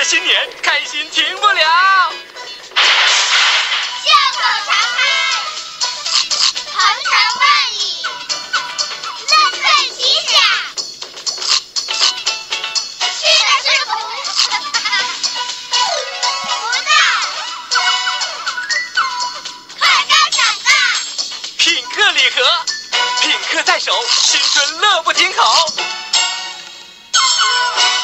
的新年，开心停不了。 笑口常开，鹏程万里，乐岁吉祥。吃的是福，福到，快高长大。 品客礼盒，品客在手，新春乐不停口。